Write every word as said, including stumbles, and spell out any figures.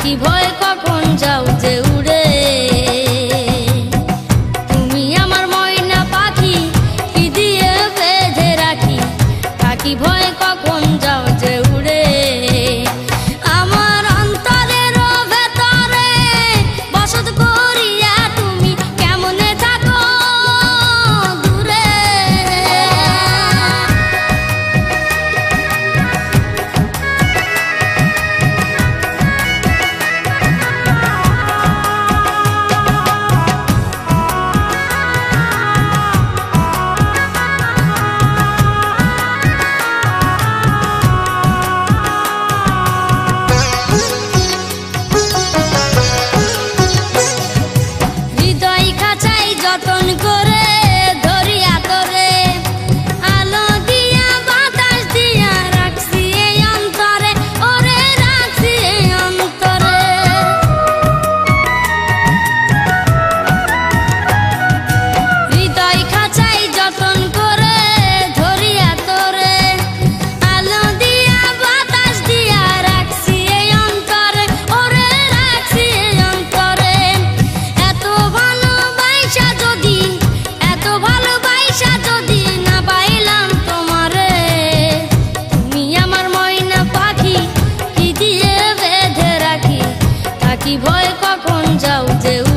থাকি ভয় কখন যাও যে উড়ে। তুমি আমার ময়না পাখি কি দিয়ে বেঁধে রাখি, থাকি ভয় কখন যাও যে উড়ে। আমার অন্তরের ভেতরে বসত করিয়া তুমি কেমনে থাকো দূরে। যতন করে ধরিয়া তোরে, আলো দিয়া বাতাস দিয়া রাখছি এই অন্তরে, ওরে রাখছি এই অন্তরে। হৃদয় খাঁচাই যতন করে ধরিয়া তোরে, আলো দিয়া বাতাস দিয়া রাখছি এই অন্তরে, ওরে রাখছি এই অন্তরে। এত ভালোবাসা যদি এত ভালোবাসা যদি না পাইলাম তোমারে, তুমি আমার ময়না পাখি কি দিয়ে বেঁধে রাখি, থাকি ভয় কখন যাও যে